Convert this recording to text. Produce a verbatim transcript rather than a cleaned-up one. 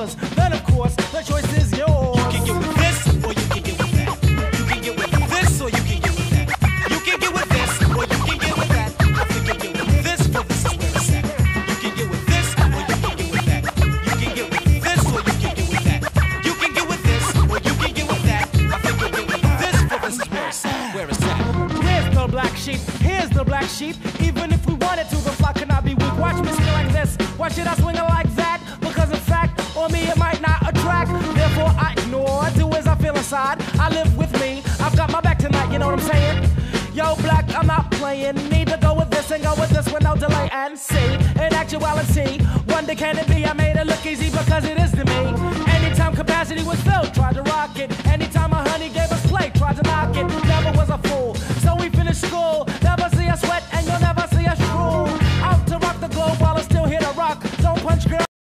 others, then of course the choice is yours. You can get with this, or you can get with that. You can get with this, or you can get with that. You can get with this, or you can get with that. I think you get with this, for this is where it's at. You can get with this, or you can get with that. You can get with this, or you can get with that. You can get with this, or you can get with that. I think you get with this, for this is where it's at. Where it's at. Here's the black sheep, here's the black sheep. Even if we wanted to, the flock cannot be weak. Watch me swing like this, why should I swing it like that? Because in fact, on me it might not attract. Therefore I ignore, do as I feel inside. I live with me, I've got my back tonight, you know what I'm saying? Yo, black, I'm not playing. Need to go with this and go with this with no delay and see. In actuality, wonder can it be? I made it look easy because it is to me. Anytime capacity was filled, tried to rock it. Anytime a honey gave us play, tried to knock it. Never was a fool, so we finished school. Never see us sweat and you'll never see us drool. Out to rock the globe while it's still here to rock. Don't punch girl.